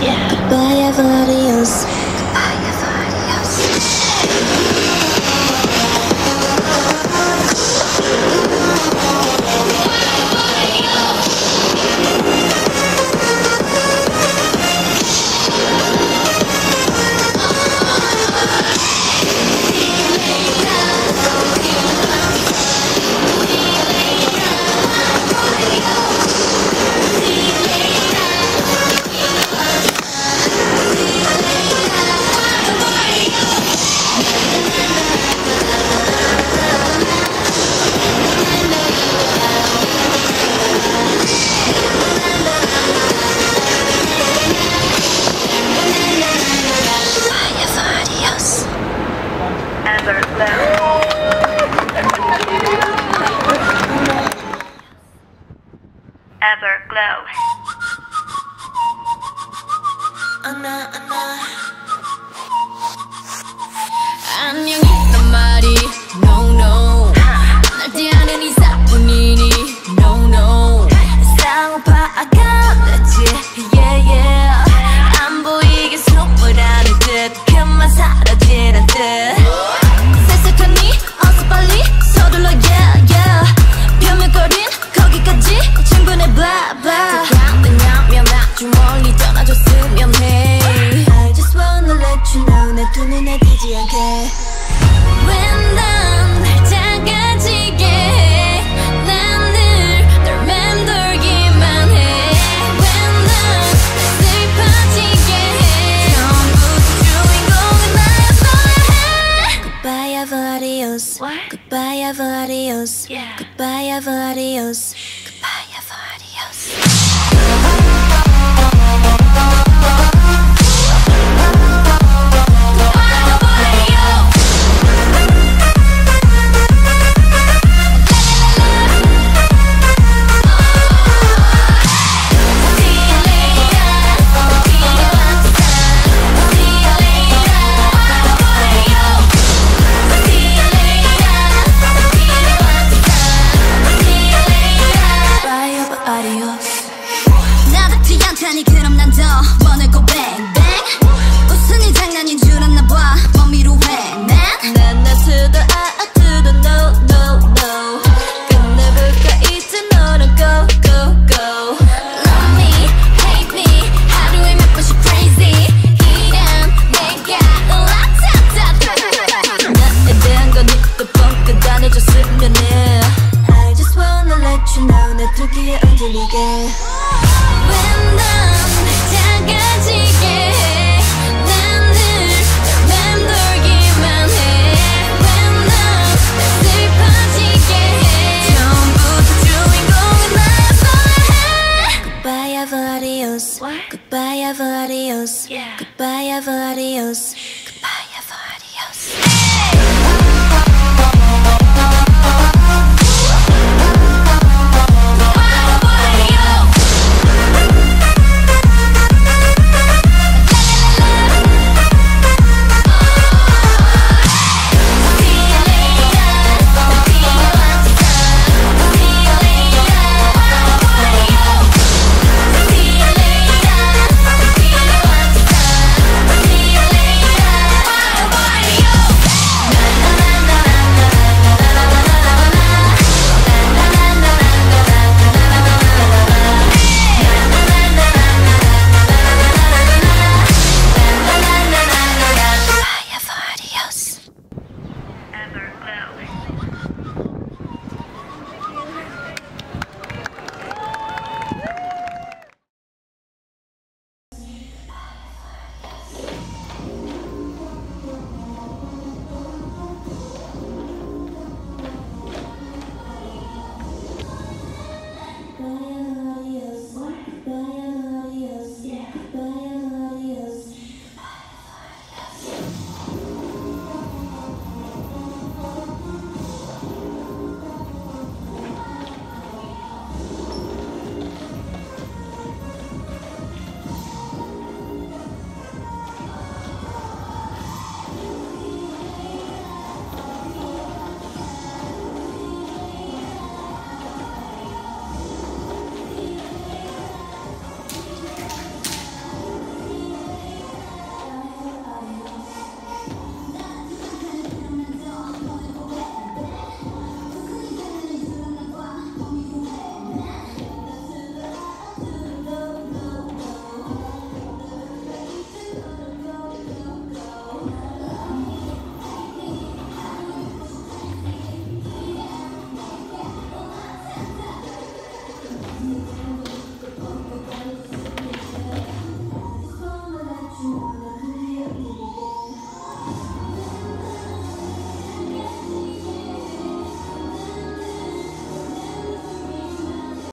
Goodbye, Adios. Goodbye, Adios. EVERGLOW. 안녕이란 말이 no no 날 대하는 이사뿐이니 no no 쌍파악하랬지 yeah yeah 안 보이게 숨으라는 듯 그만 사라지는 듯 셀색하니 어서 빨리 서둘러 yeah yeah 변명거린 거기까지 충분해 blah blah 왜냐면 아주 멀리 떠나줬으면 해 I just wanna let you know 내 두 눈에 띄지 않게 When 난 작아지게 해 난 늘 널 맴돌기만 해 When 난 슬퍼지게 해 처음부터 주인공은 나였어야 해 Goodbye, Adios. Goodbye, Adios. Goodbye, Adios. Goodbye, Adios. 나답지 않다니 그럼 난 더 원할 거 bang bang 웃으니 장난인 줄 알나 봐 머미로 해 man 난 not to the I to the no no no 끝내볼까 이제 너랑 go go go Love me, hate me 하루에 몇 번씩 crazy 이런 내가 으라차차차 나에 대한 건 입도 뻥끗 안 해줬으면 해 I just wanna let you know 내 두 귀에 흔들리게 When 난 작아지게 해 난 늘 널 맴돌기만 해 When 난 슬퍼지게 해 처음부터 주인공은 나였어야 해 Goodbye, Adios. Goodbye, Adios. Goodbye, Adios.